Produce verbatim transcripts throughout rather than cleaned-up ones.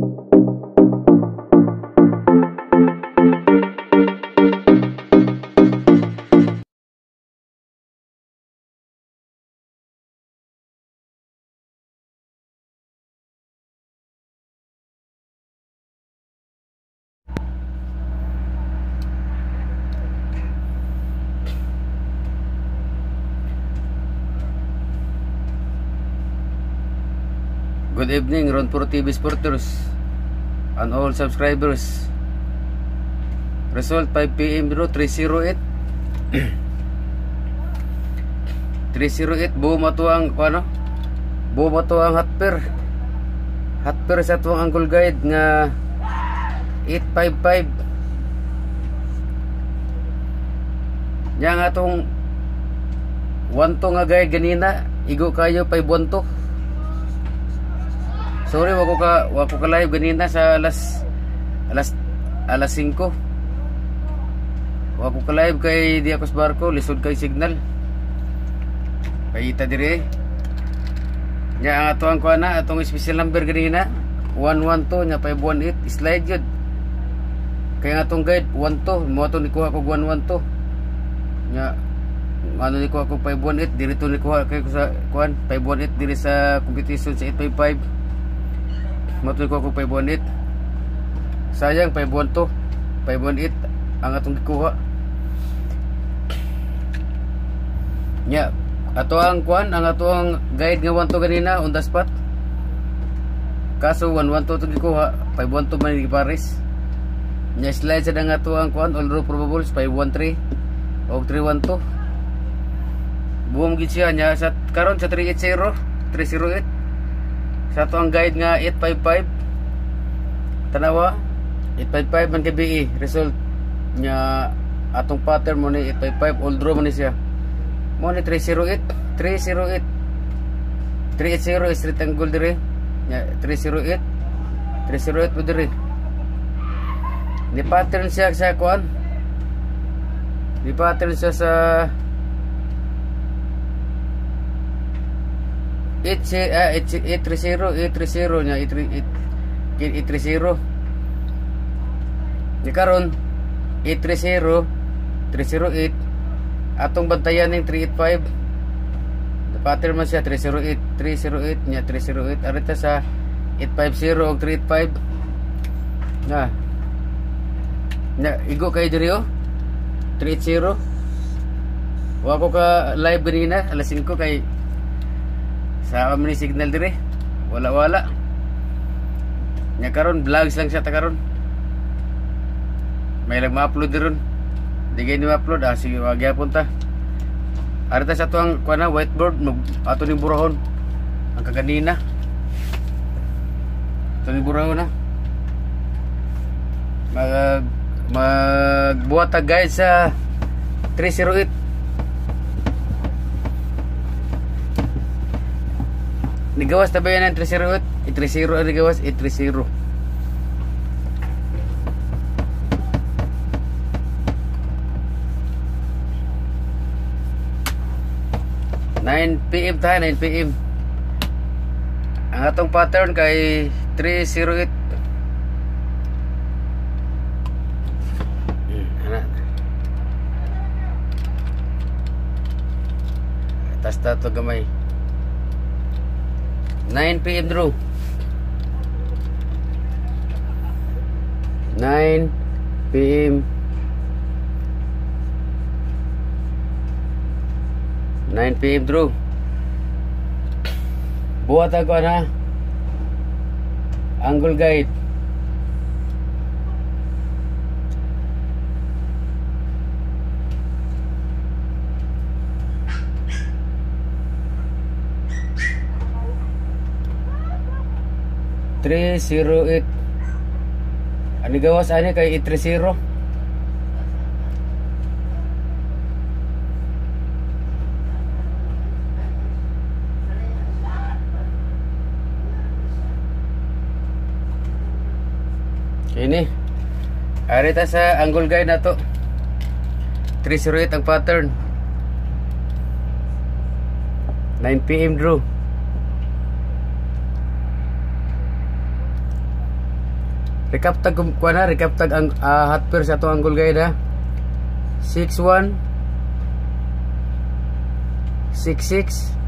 Good evening, Ron Puro T V supporters and all subscribers. Result five P M bro, three oh eight three oh eight buo mo to ang ano? Buo mo to ang hotper. Hotper sa tuwang angle guide nga eight five five. Nya nga tong one to nga guide ganina, igo kayo five one to. Sorry, wako ka wako ka live ganina sa alas alas alas singko. Wako ka live kay Diakos Barco, lisod kay signal. Payita dire. Nya ang ato ang kuana, atong special number ganina one one two nya five one eight slide jud. Kaya atong guide one two, mo ato ni kuha ko one one two. Nya ano ni kuha ko five one eight, dirito ni kuha kay ko sa kuan five one eight dire sa competition sa eight five five. Matuloy ko ako five one eight. Sayang five one two, five one eight ang atong gikuha. Nya ato ang kuan, ang ato ang guide nga one two ganina on the spot. Kaso one one two itong gikuha, five one two man gipares. Nya slide sa nga ato ang kuan, all row probables five one three o three one two. Buom gid siya nya sa karon sa three eight zero, three oh eight. Sa ito ang guide nga eight five five. Tanawa eight five five man kay B E. Result nya atong pattern mo ni eight five five, all draw mo ni siya. Mo ni three oh eight, three oh eight, three eight zero is rectangle dire. Nya three oh eight, three oh eight po dire. Ni pattern siya sa kuan. Ni pattern siya sa eight three zero, eight three zero nya eight three zero. Di karon eight three zero, three oh eight. Atong bantayan ning three eight five. The pattern man siya three oh eight, three oh eight nya three oh eight. Arita sa eight five zero og three eight five. Na. Na igo kay diri oh. three eight zero. Wa ko ka live ganina alas singko kay sa kami ni signal dire wala wala nya karon vlogs lang siya ta karon may lang ma-upload diron di gay ni ma-upload ah sige wag gyapon ta arita sa tuang kuana whiteboard mag ato ni burahon ang kaganina ato ni burahon na mag magbuhat ta guys sa three oh eight. Nigawas tabi yan ng three oh eight, eight three zero ang nigawas, eight three zero. nine P M tayo, nine P M. Ang atong pattern kay three oh eight. Anak. Tas tato gamay. nine P M draw. nine P M. nine P M draw. Buhat ako na angle guide. three oh eight. Ani gawas ani kay eight three zero. Ini arita sa angle guide na to. three oh eight ang pattern. nine P M draw. Recap tag kuha na, recap tag ang uh, hot pair sa itong angle guide ha. six one six six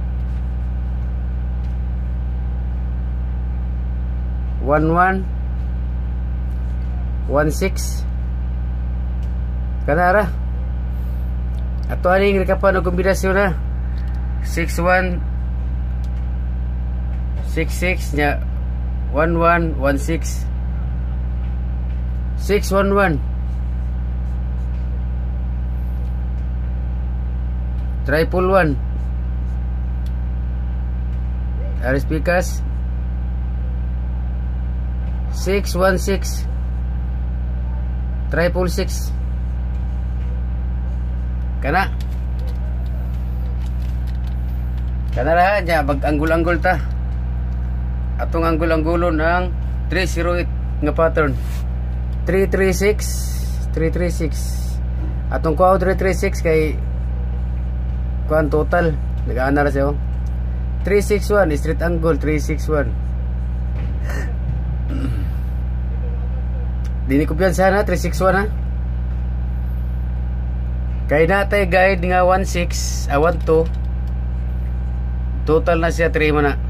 one one one six kanara. Ato aning rekapan og kombinasyon na six one six six nya one one one six six one one triple one Aris Pikas six one six triple six kana kana ra nya bag anggul-anggul ta atong anggul-anggulon ang three zero eight nga pattern three three six three three six atong kuha three three six kay kuan total nag-ana ra siya three six one straight angle three six one dini ko piyansa na three six one ha. Kay natay guide nga one six, ah one two. Total na siya three mo na.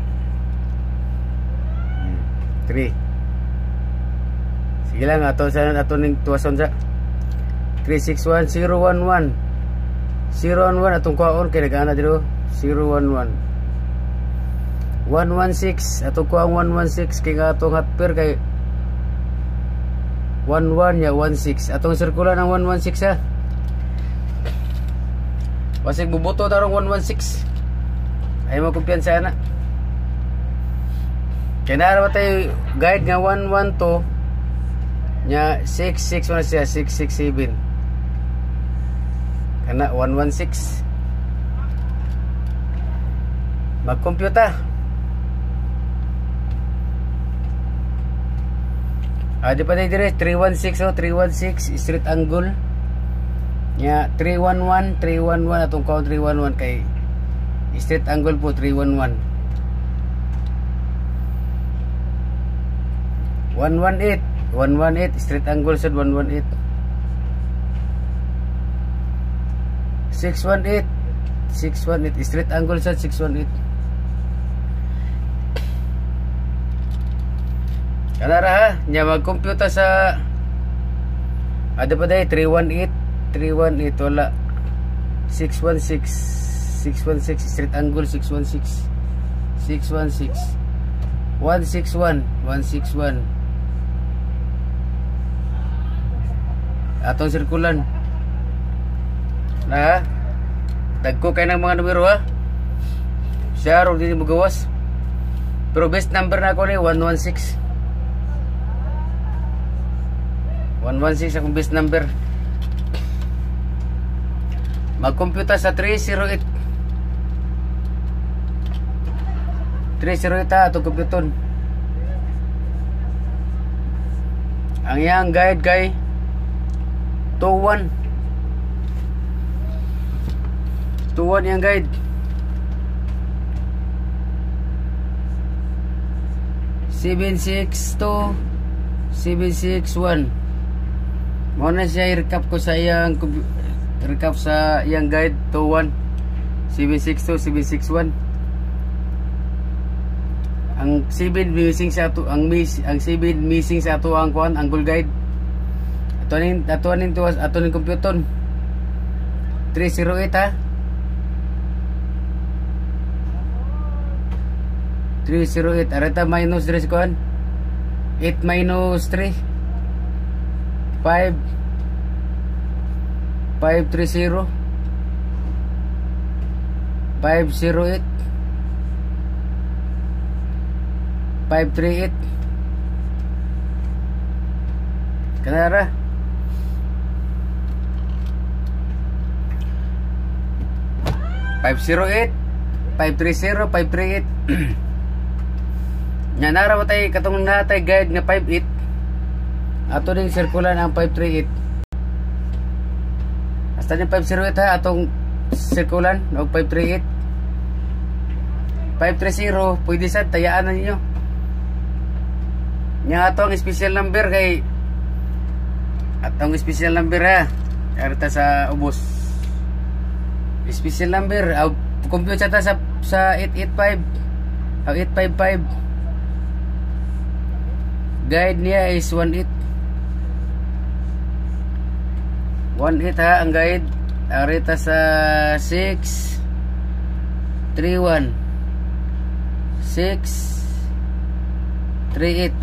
three. Sige lang ato sa ato ning tuwason sa three six one zero one one. zero one one atong kuhaon kay nag-ana dito zero one one. one one six atong kuhaon one one six kay atong hot pair kay one one ya one six. Atong sirkular ng one one six ha. Wasig bubuto darong one one six. Ay mo kumpiyansa na. Kaya naaraw tayo guide nga one one two nya six six one siya six six seven. Kana one one six. Mag-computer. Ah, di pa tayo dire three one six oh three one six straight angle. Nya three one one three one one atong count three one one kay straight angle po three one one. one one eight one one eight straight angle sad one one eight. six one eight six one eight straight angle sad six one eight. Kanara ha, nya mag-computer sa ada pa day three one eight three one eight wala six one six six one six straight angle six one six six one six one six one one six one atong sirkulan na dagko kay ng mga numero ha siya ro din mo gawas pero best number na ako ni one one six one one six akong best number. Mag-computer sa three zero eight three zero eight ha itong computon. Ang iyang guide kay two one two one yung guide seven six two seven six one. Muna siya i-recap ko sa iyang recap sa iyang guide two one seven six two seven six one. Ang seven missing sa ato ang miss ang seven missing sa ato ang kuan angle guide. Ato ning ato ning tuwas ato ning computon three zero eight ha. three zero eight areta minus tres kuan eight minus three five five three zero five zero eight five three eight kanara five zero eight five three zero five three eight. Nya nara mo tay katong natay guide nga five eight ato ding sirkulan ang five three eight. Hasta ni five zero eight ha atong sirkulan og five three eight five three zero pwede sad tayaan na ninyo Nya ato ang special number kay atong special number ha. Arita sa ubos. Special number, uh, compute ta sa sa eight eight five. Ang eight five five. Guide niya is one eight. one eight ha ang guide. Arita sa six three one. six three eight.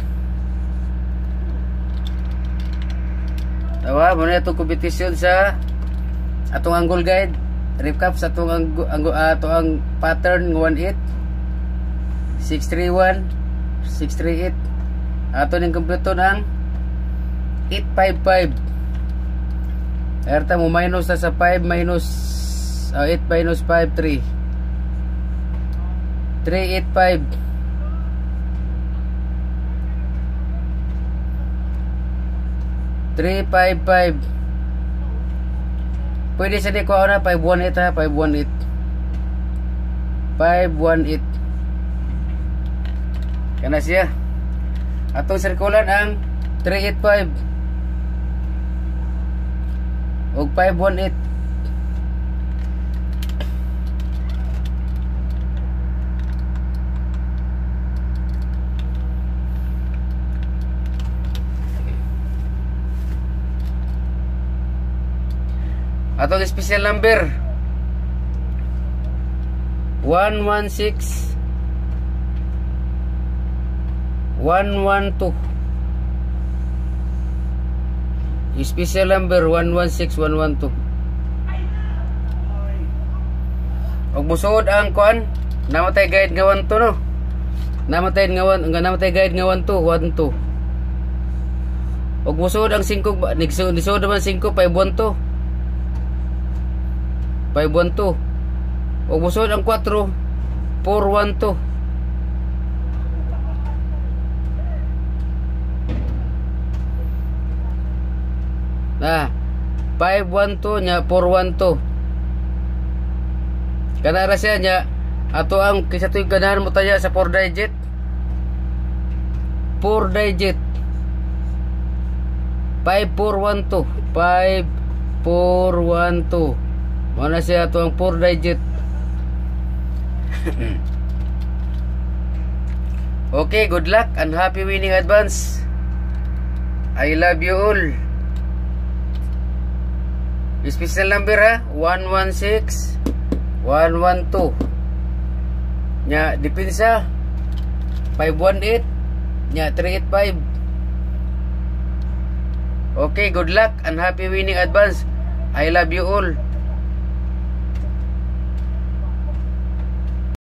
Tawa mo na itong competition sa atong angle guide. Recap sa atong ang ang ato ang pattern ng one eight six three one six three eight. Ato ning kompleto ng eight five five. Erta mo minus sa five minus uh, eight minus five three. three eight five. three five five. Pwede sa di ko na five one eight ha, five one eight. five one eight. Kana siya. Atong sirkulan ang three eight five. Og five one eight. Atong special number one one six one one two. Special number one one six one one two. Og musod ang kuan namatay guide nga one two no. Namatay nga one nga namatay guide nga one two one two. Og musod ang singko nigsud nisud man singko five one two. five one two. O musod ang four four one two. Nah, five one two nya four one two. Kana ra siya nya ato ang kisa tuy ganahan mo taya sa four digit. four digit. five four one two. five four one two. Mana siya ito ang four digit. Okay, good luck and happy winning advance. I love you all. Special number ha, one one six one one two. Nya depensa five one eight nya three eight five. Okay, good luck and happy winning advance. I love you all.